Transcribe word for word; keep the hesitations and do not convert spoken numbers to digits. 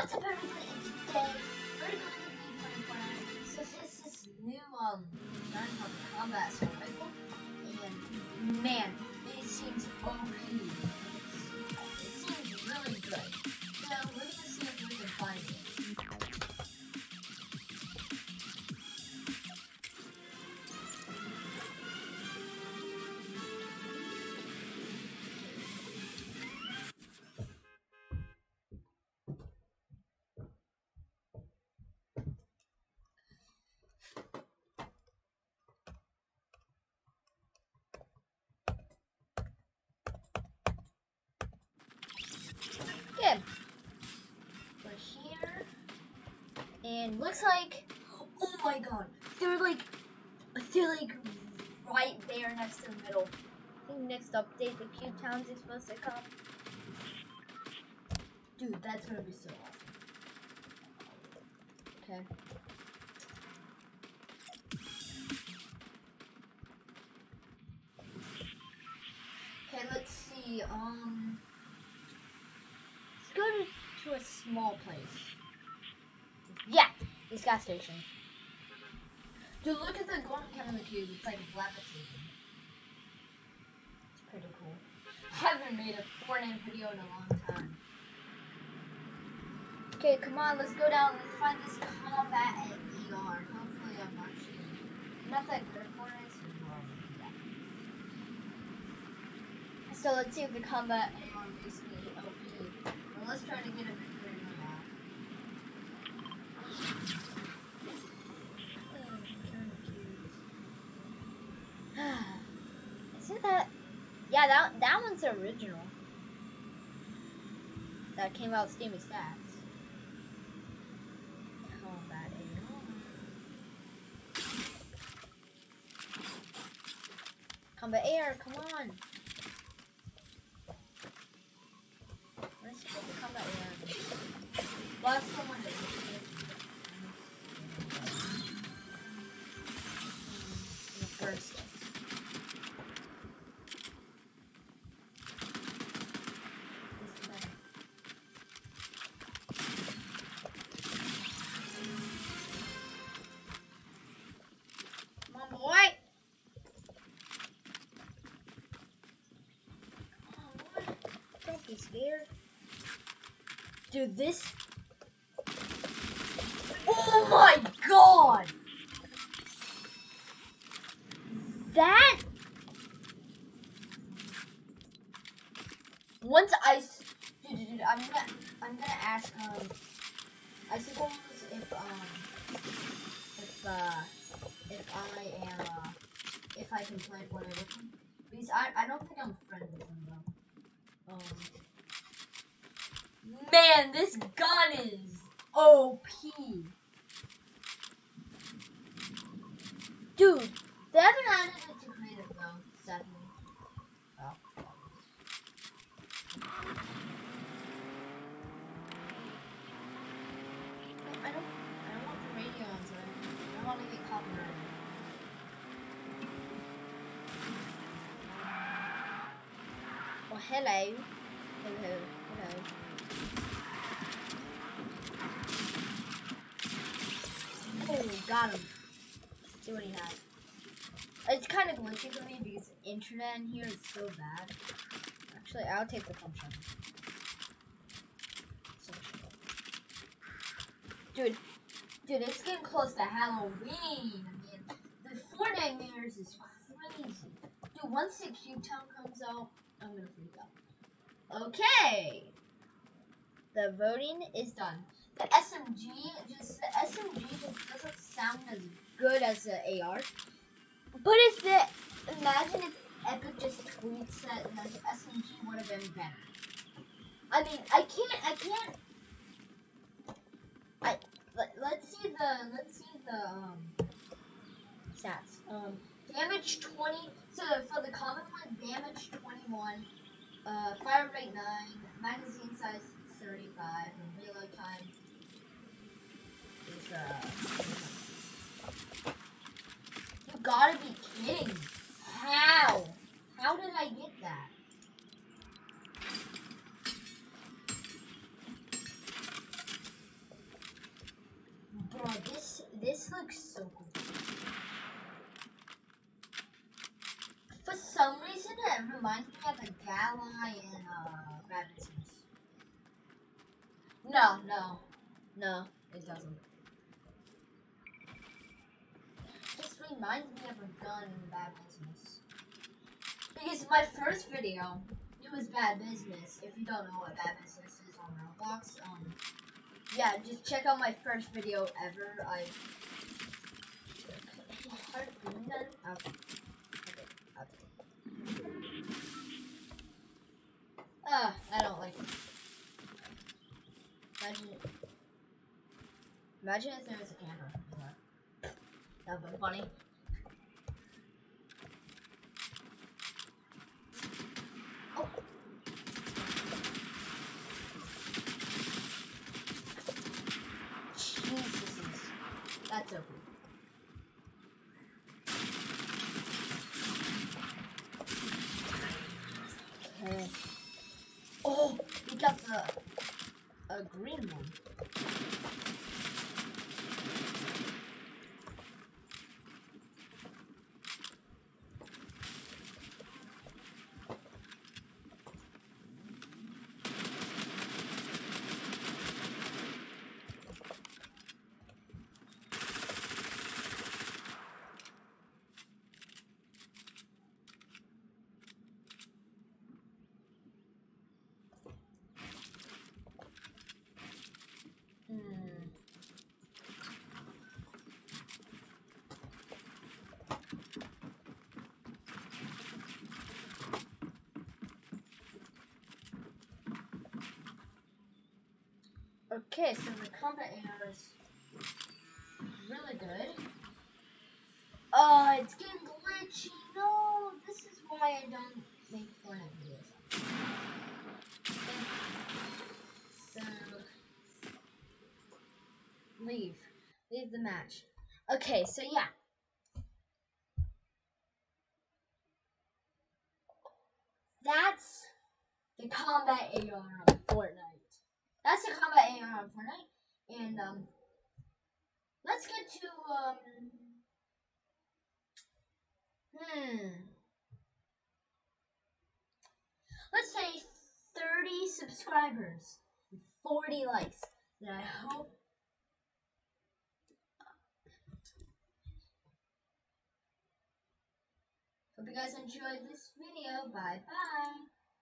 What's up, everybody? And today we're going to be playing Fortnite. So this is new um gun called the Combat Assault Rifle, and man, it seems O P. It seems really good. So we're gonna see if we can find it. Good. We're here, and looks like, oh my god, they're like, they're like right there next to the middle. I think next update, the Cube Towns is supposed to come. Dude, that's gonna be so awesome. Okay. Okay, let's see. Um, let's go to, to a small place. Yeah, this gas station. Dude, look at the golden can on the cube. It's like levitating. It's pretty cool. I haven't made a Fortnite video in a long time. Okay, come on, let's go down. Let's find this combat at E R. Hopefully, I'm actually not that good at Fortnite, so well, yeah. So let's see if the combat A R makes me O P. Well, let's try to get a victory now. Isn't that? Yeah, that that one's original. That came out Steamy Stats. Combat A R. Combat A R, come on. Let's get the combat A R. Well, someone to first. Come on, boy. Come on, boy. Don't be scared. Dude, this. Oh my god! That. Once I. Dude, dude, dude, I'm gonna. I'm gonna ask, um. I suppose if, um. If, uh. If I am, uh. If I can play Fortnite with him. Because I, I don't think I'm friends with him, though. Um. Man, this gun is O P. Dude, they haven't added it to creative though, sadly. Oh. I don't, I don't want the radio on, so I don't want to get copyrighted. Oh, hello. Hello, hello. Oh, got him. See what he has. It's kind of glitchy for me because the internet in here is so bad. Actually, I'll take the pump shot. Dude, dude, it's getting close to Halloween. I mean, the Fortnite mirrors is crazy. Dude, once the Cube Town comes out, I'm gonna freak out. Okay. The voting is done. The S M G just the S M G just doesn't sound as good as the A R. But if the imagine if Epic just tweets that the S M G would have been better. I mean, I can't, I can't. I let, let's see the let's see the um stats. Um, damage twenty. So for the common one, damage twenty-one. Uh, fire rate nine. Magazine size thirty-five. And reload time. Is, uh, you gotta be kidding. How? How did I get that? looks so cool. For some reason, it reminds me of a Gala in uh, Bad Business. No, no, no, it doesn't. It just reminds me of a gun in Bad Business. Because my first video, it was Bad Business. If you don't know what Bad Business is on Roblox, um, yeah, just check out my first video ever. I. Okay. Ah, I don't like it. Imagine, imagine if there was a camera. That would be funny. Oh. Jesus, that's okay. Okay. Oh, we got the a green one. Hmm. Okay, so the combat air is really good. Oh, it's getting glitchy. No, this is why I don't make Fortnite videos. So, leave. Leave the match. Okay, so yeah. That's the combat A R on Fortnite. That's the combat A R on Fortnite. And, um, let's get to, um, hmm. Let's say thirty subscribers, forty likes. And I hope Hope you guys enjoyed this video. Bye bye.